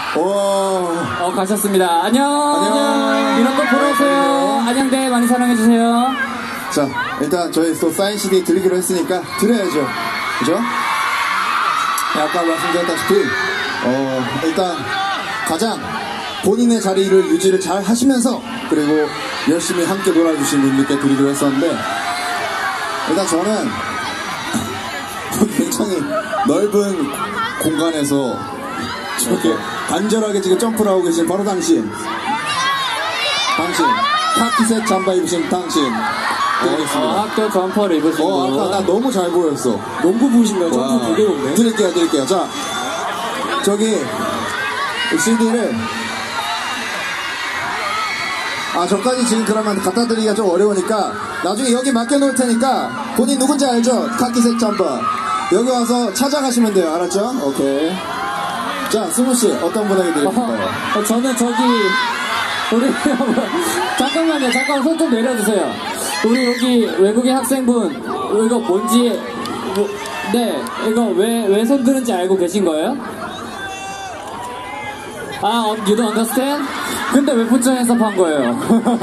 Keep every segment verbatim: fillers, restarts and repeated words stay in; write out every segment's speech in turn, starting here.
오. 어, 가셨습니다. 안녕. 안녕. 이런 거 보러 오세요. 안녕대 많이 사랑해주세요. 자, 일단 저희 또 사인 씨디 드리기로 했으니까 드려야죠. 그죠? 네, 아까 말씀드렸다시피, 어, 일단 가장 본인의 자리를 유지를 잘 하시면서 그리고 열심히 함께 놀아주신 분들께 드리기로 했었는데, 일단 저는 굉장히 넓은 공간에서 저렇게 간절하게 지금 점프를 하고 계신 바로 당신 당신 카키색 잠바 입으신 당신 드리겠습니다. 어, 학교 점퍼를 입으신 어, 분. 아까 나 너무 잘 보였어. 농구 보이신가요? 점프 되게 높네. 드릴게요 드릴게요. 자, 저기 씨디를 아 저까지 지금 그러면 갖다 드리기가 좀 어려우니까 나중에 여기 맡겨놓을 테니까 본인 누군지 알죠? 카키색 잠바 여기 와서 찾아가시면 돼요. 알았죠? 오케이. 자, 승우씨 어떤 분에게 드릴까요? 어, 어, 저는 저기 우리 잠깐만요. 잠깐 손 좀 내려주세요. 우리 여기 외국인 학생분 이거 뭔지 뭐, 네 이거 왜 왜 손 드는지 알고 계신 거예요? 아, 어, you don't understand? 근데 왜 부처 해석한 거예요?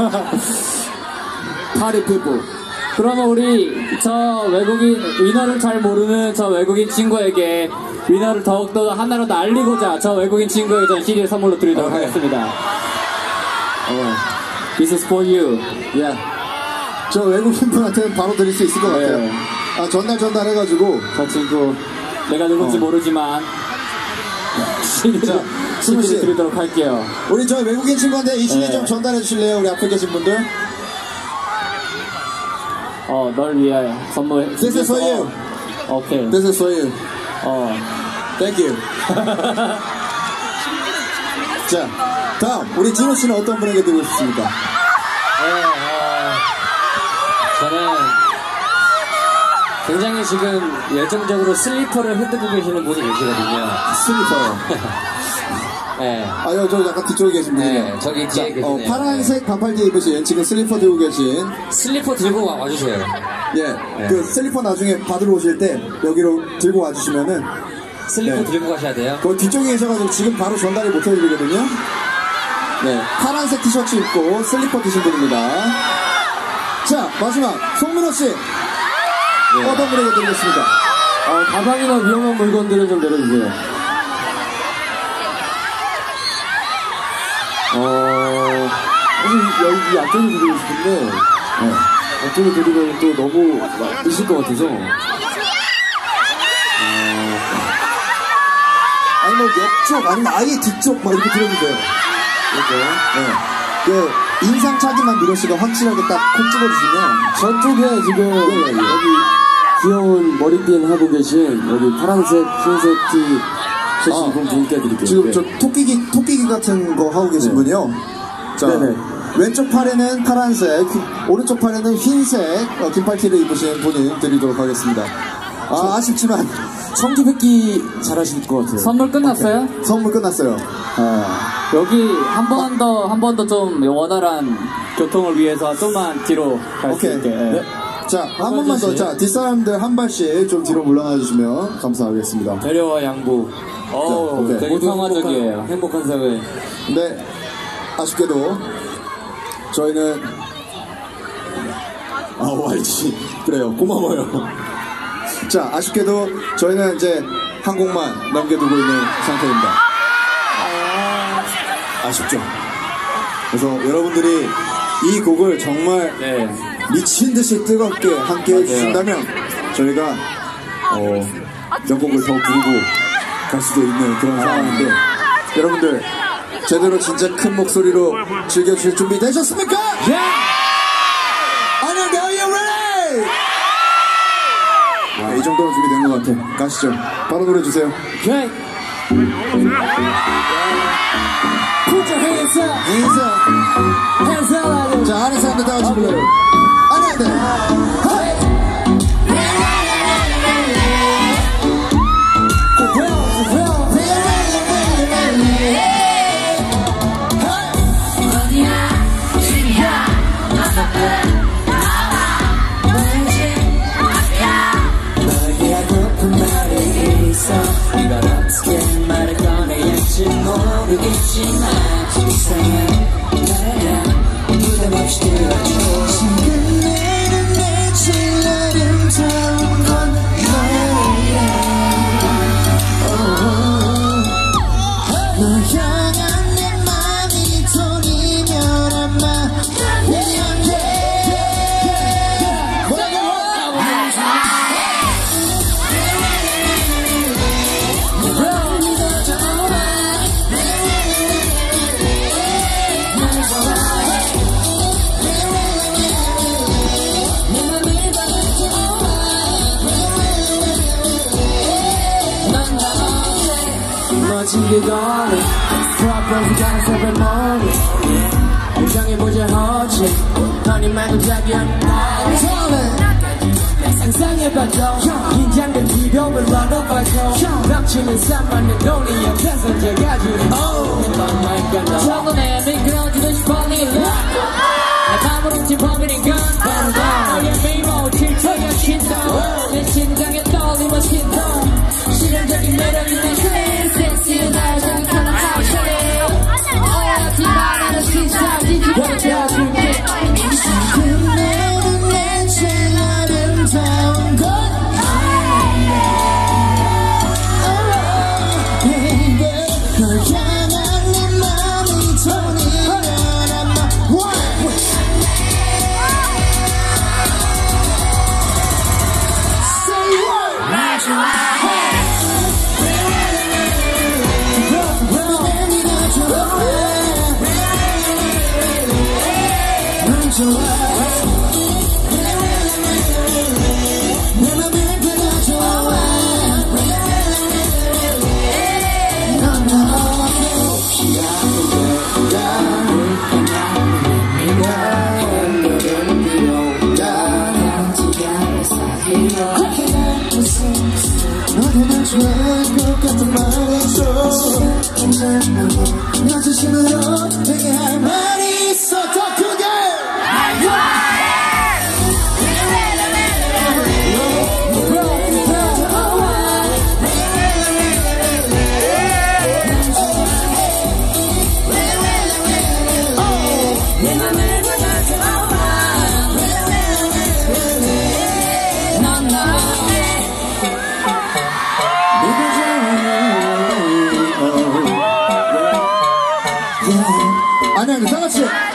파리 피부. 그러면 우리 저 외국인 위너를 잘 모르는 저 외국인 친구에게 위너를 더욱더 하나로 더 알리고자 저 외국인 친구에게 전 씨디를 선물로 드리도록 오케이. 하겠습니다. 어. This is for you. 야, 저 외국인 분한테는 바로 드릴 수 있을 것 네. 같아요. 아, 전달 전달 해가지고. 저 친구 내가 누군지 어. 모르지만 씨디를, 씨디를 드리도록 할게요. 우리 저 외국인 친구한테 이 씨디 네. 좀 전달해 주실래요? 우리 앞에 계신 분들. 어, 널 위하여 선물. This is for you. 어, 오케이. This is for you. 어. Thank you. 자, 다음 우리 진호 씨는 어떤 분에게 드리고 싶습니까? 네, 어, 저는 굉장히 지금 열정적으로 슬리퍼를 흔들고 계시는 분이 계시거든요. 슬리퍼요. 네. 아, 여, 저 약간 뒤쪽에 계신 분이요. 네, 저기 뒤에 계시네요. 어, 파란색 반팔티 입으신 지금 슬리퍼 들고 계신. 슬리퍼 들고 와, 와주세요. 예, 네. 그 슬리퍼 나중에 받으러 오실 때 여기로 들고 와주시면은 슬리퍼 네. 들고 가셔야 돼요. 그 뒤쪽에 계셔가지고 지금 바로 전달을 못 해드리거든요. 네, 파란색 티셔츠 입고 슬리퍼 드신 분입니다. 자, 마지막 송민호 씨 네. 어떤 분에게 드리겠습니까? 어, 가방이나 위험한 물건들을 좀 내려주세요. 어, 사실 여기 앞쪽에 드리고 싶은데, 네. 앞쪽에 드리면 또 너무 있을 것 같아서. 아니 뭐 옆쪽 아니면 아예 뒤쪽 막 이렇게 들어주세요. 이렇게. 네. 그 인상착의만 민호 씨가 확실하게 딱 콕 집어주시면 저쪽에 지금 예, 예. 여기 귀여운 머리핀 하고 계신 여기 파란색, 흰색 티 셔츠 아, 입은 분께 드릴게요. 지금 네. 저 토끼기 토끼기 같은 거 하고 계신 네. 분이요. 자, 네네. 왼쪽 팔에는 파란색, 오른쪽 팔에는 흰색 어, 긴팔티를 입으신 분이 드리도록 하겠습니다. 아, 아쉽지만 성기 뵙기 잘하실 것 같아요. 선물 끝났어요? 선물 끝났어요. 아, 여기 한 번 더, 한 번 더 좀 원활한 교통을 위해서 좀만 뒤로 갈 수 오케이. 있게. 네. 자, 한 번만 더. 자, 뒷사람들 한 발씩 좀 뒤로 물러나 주시면 감사하겠습니다. 배려와 양보. 어우, 오케이. 되게 모두 평화적이에요. 행복한, 행복한 사회. 네, 아쉽게도 저희는 아, 와이지 그래요. 고마워요. 자, 아쉽게도 저희는 이제 한 곡만 남겨두고 있는 상태입니다. 아쉽죠. 그래서 여러분들이 이 곡을 정말 네. 미친 듯이 뜨겁게 함께 해주신다면 저희가 어, 명곡을 더 부르고 갈 수도 있는 그런 상황인데, 여러분들 제대로 진짜 큰 목소리로 즐겨주실 준비 되셨습니까? 예! 안녕, are you ready? 네, 이 정도면 준비된 것 같아. 가시죠. 바로 노래 주세요. 오케이. Put your hands up. 인사. Hands up. 자, 아는 사람들 다 같이 불러요. 안녕, 네. 이건 어떻게 말을 꺼내야지 뭐 모르겠지만 이상한 나야 부담 없이 들어줘 지금 내는 내 제일 아름다운 건 너야 너 향한 내 맘이 돈이면 아마 미안해 멋진 게 거리 프로포즈 가는 세레모니 인정해보자 허지 허니 말고 자기 한 상상해봐도 긴장된 기병을 얻어봐도 넘치는 산만의 돈이 옆에서 제가지고 첫눈에 미끄러지는 싶어니 내 맘으로 훔친 범인인 건 바로 너의 미모 질투의 신동 내 심장에 떨림은 신동 실현적인 매력이 내 센스는 날 자극하는 하우스에 어야지만 나는 진짜 지지가 되어줄게 지금 내는 내 제일 아름다운 건 baby 널 향한 내 맘이 돈이면 아마 say what 날 좋아해 너도 날 좋아할 것 같은 말해줘 너 진심으로 내게 할 말이 있어 더 크게 아니야, 다 같이.